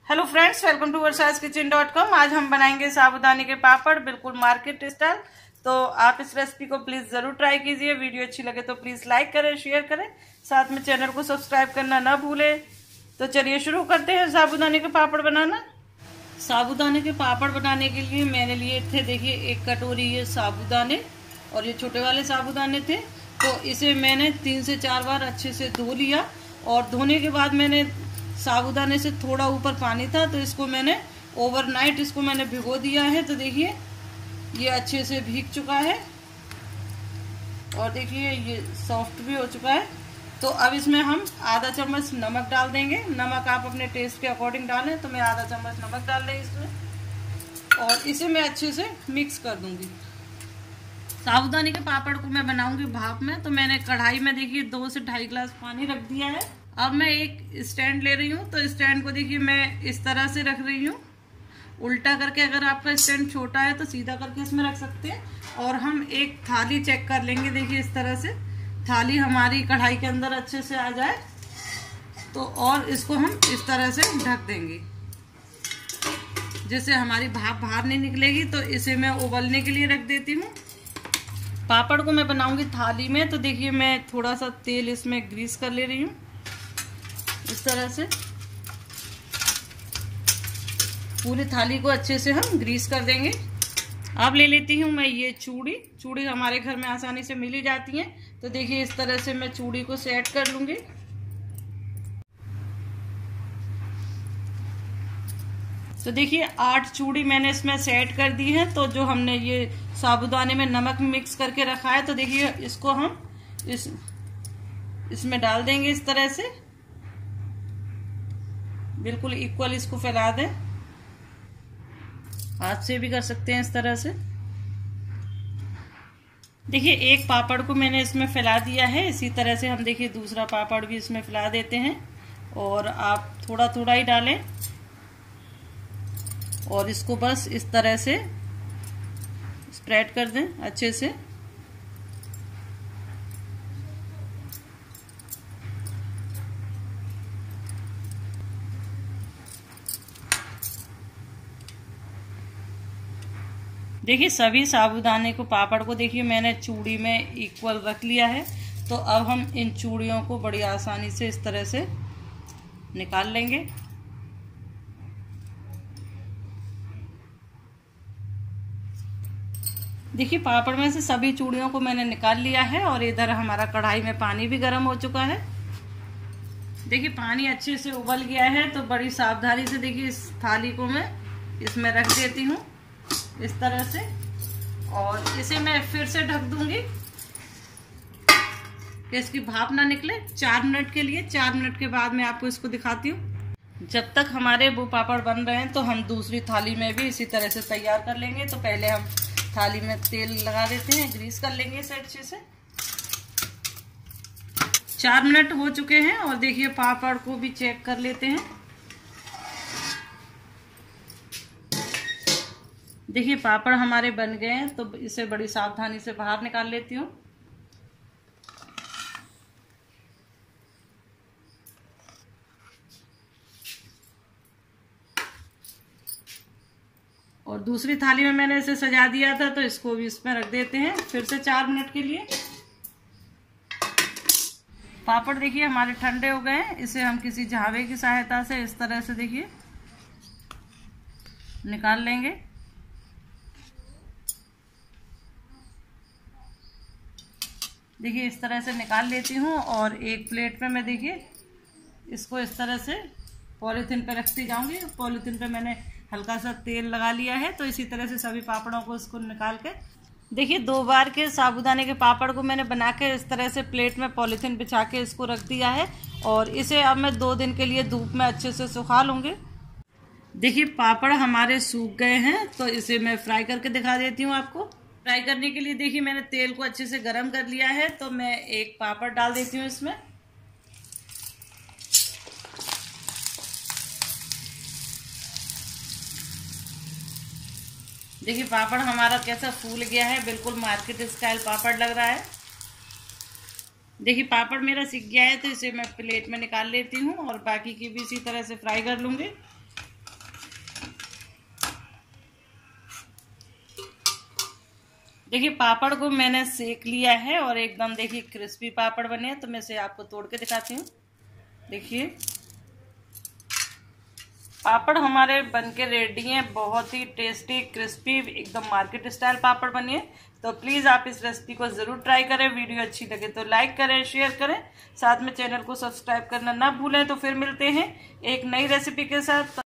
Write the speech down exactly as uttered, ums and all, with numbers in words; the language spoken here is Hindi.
Hello friends, welcome to Varsha's kitchen dot com. आज हम बनाएंगे साबूदाने के पापड़, बिल्कुल मार्केट स्टाइल। तो आप इस रेसिपी को प्लीज जरूर ट्राई कीजिए। वीडियो अच्छी लगे तो प्लीज लाइक करें, शेयर करें, साथ में चैनल को सब्सक्राइब करना ना भूलें। तो चलिए शुरू करते हैं साबूदाने के पापड़ बनाना। साबूदाने के पापड़ बनाने के लिए मैंने लिए थे, देखिए, एक कटोरी ये साबूदाने, और ये छोटे वाले साबूदाने थे। तो इसे मैंने तीन से चार बार अच्छे से धो लिया, और धोने के बाद मैंने साबूदाने से थोड़ा ऊपर पानी था तो इसको मैंने ओवरनाइट इसको मैंने भिगो दिया है। तो देखिए ये अच्छे से भीग चुका है, और देखिए ये सॉफ्ट भी हो चुका है। तो अब इसमें हम आधा चम्मच नमक डाल देंगे। नमक आप अपने टेस्ट के अकॉर्डिंग डालें, तो मैं आधा चम्मच नमक डाल देंगे इसमें, और इसे मैं अच्छे से मिक्स कर दूंगी। साबूदाने के पापड़ को मैं बनाऊंगी भाप में, तो मैंने कढ़ाई में देखिए दो से ढाई गिलास पानी रख दिया है। अब मैं एक स्टैंड ले रही हूँ, तो स्टैंड को देखिए मैं इस तरह से रख रही हूँ, उल्टा करके। अगर आपका स्टैंड छोटा है तो सीधा करके इसमें रख सकते हैं। और हम एक थाली चेक कर लेंगे, देखिए इस तरह से थाली हमारी कढ़ाई के अंदर अच्छे से आ जाए तो, और इसको हम इस तरह से ढक देंगे जिससे हमारी भाप बाहर नहीं निकलेगी। तो इसे मैं उबलने के लिए रख देती हूँ। पापड़ को मैं बनाऊंगी थाली में, तो देखिए मैं थोड़ा सा तेल इसमें ग्रीस कर ले रही हूँ इस तरह से। पूरी थाली को अच्छे से हम ग्रीस कर देंगे। अब ले लेती हूँ मैं ये चूड़ी। चूड़ी हमारे घर में आसानी से मिल ही जाती है, तो देखिए इस तरह से मैं चूड़ी को सेट कर लूंगी। तो देखिए आठ चूड़ी मैंने इसमें सेट कर दी है। तो जो हमने ये साबूदाने में नमक मिक्स करके रखा है, तो देखिए इसको हम इस इसमें डाल देंगे इस तरह से, बिल्कुल इक्वल इसको फैला दें। हाथ से भी कर सकते हैं इस तरह से। देखिए एक पापड़ को मैंने इसमें फैला दिया है। इसी तरह से हम देखिए दूसरा पापड़ भी इसमें फैला देते हैं, और आप थोड़ा थोड़ा ही डालें, और इसको बस इस तरह से स्प्रेड कर दें अच्छे से। देखिए सभी साबूदाने को पापड़ को देखिए मैंने चूड़ी में इक्वल रख लिया है। तो अब हम इन चूड़ियों को बड़ी आसानी से इस तरह से निकाल लेंगे। देखिए पापड़ में से सभी चूड़ियों को मैंने निकाल लिया है, और इधर हमारा कढ़ाई में पानी भी गर्म हो चुका है। देखिए पानी अच्छे से उबल गया है, तो बड़ी सावधानी से देखिए इस थाली को मैं इसमें रख देती हूँ इस तरह से, और इसे मैं फिर से ढक दूंगी कि इसकी भाप ना निकले चार मिनट के लिए। चार मिनट के बाद मैं आपको इसको दिखाती हूँ। जब तक हमारे वो पापड़ बन रहे हैं, तो हम दूसरी थाली में भी इसी तरह से तैयार कर लेंगे। तो पहले हम थाली में तेल लगा देते हैं, ग्रीस कर लेंगे इसे अच्छे से। चार मिनट हो चुके हैं, और देखिए पापड़ को भी चेक कर लेते हैं। देखिए पापड़ हमारे बन गए हैं, तो इसे बड़ी सावधानी से बाहर निकाल लेती हूँ। और दूसरी थाली में मैंने इसे सजा दिया था, तो इसको भी इसमें रख देते हैं फिर से चार मिनट के लिए। पापड़ देखिए हमारे ठंडे हो गए हैं। इसे हम किसी झावे की सहायता से इस तरह से देखिए निकाल लेंगे। देखिए इस तरह से निकाल लेती हूँ, और एक प्लेट में मैं देखिए इसको इस तरह से पॉलीथीन पे रखती जाऊंगी। पॉलीथीन पे मैंने हल्का सा तेल लगा लिया है, तो इसी तरह से सभी पापड़ों को इसको निकाल के देखिए दो बार के साबूदाने के पापड़ को मैंने बना के इस तरह से प्लेट में पॉलीथीन बिछा के इसको रख दिया है, और इसे अब मैं दो दिन के लिए धूप में अच्छे से सुखा लूँगी। देखिए पापड़ हमारे सूख गए हैं, तो इसे मैं फ्राई करके दिखा देती हूँ आपको। फ्राई करने के लिए देखिए मैंने तेल को अच्छे से गर्म कर लिया है, तो मैं एक पापड़ डाल देती हूँ इसमें। देखिए पापड़ हमारा कैसा फूल गया है, बिल्कुल मार्केट स्टाइल पापड़ लग रहा है। देखिए पापड़ मेरा सिक गया है, तो इसे मैं प्लेट में निकाल लेती हूँ, और बाकी की भी इसी तरह से फ्राई कर लूँगी। देखिए पापड़ को मैंने सेक लिया है और एकदम देखिए क्रिस्पी पापड़ बने हैं। तो मैं इसे आपको तोड़ के दिखाती हूँ। देखिए पापड़ हमारे बनके रेडी हैं, बहुत ही टेस्टी क्रिस्पी एकदम मार्केट स्टाइल पापड़ बने हैं। तो प्लीज आप इस रेसिपी को जरूर ट्राई करें। वीडियो अच्छी लगे तो लाइक करें, शेयर करें, साथ में चैनल को सब्सक्राइब करना ना भूलें। तो फिर मिलते हैं एक नई रेसिपी के साथ।